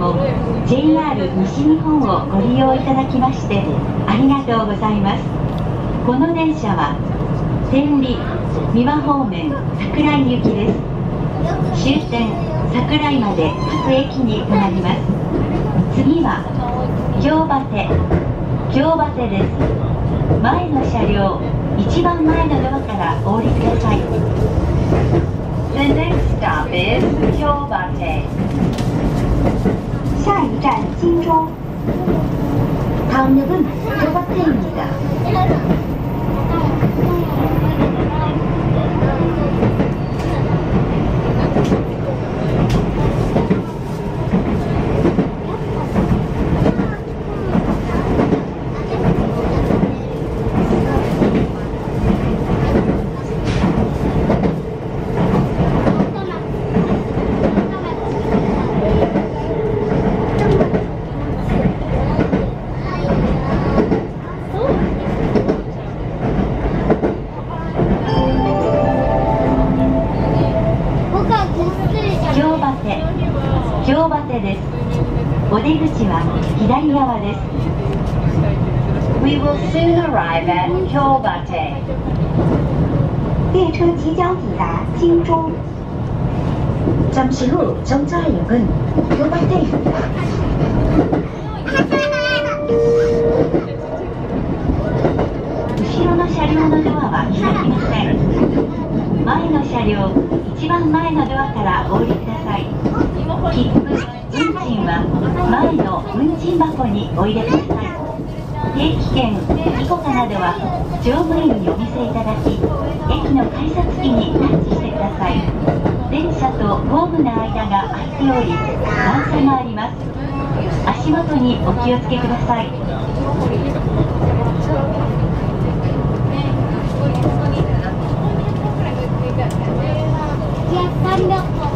も JR 西日本をご利用いただきましてありがとうございます。この電車は天理三輪方面桜井行きです。終点桜井まで各駅に停まります。次は京バテです。前の車両一番前のドアからお降りください。 The next stop is 京バテ。下一站金州。 다음역은 교바테입니다.京バテです。お出口は左側です。 We will soon arrive at 京バテ。 列車即将抵达金州。 잠시 후 정차역은 교바테입니다. 後ろの車両のドアは開きません。前の車両一番前のドアからお降りください。切符、運賃は前の運賃箱にお入れください。定期券、イコカなどは乗務員にお見せいただき、駅の改札機にタッチしてください。電車とホームの間が空いており、段差があります。足元にお気をつけください。 Dạ, con được.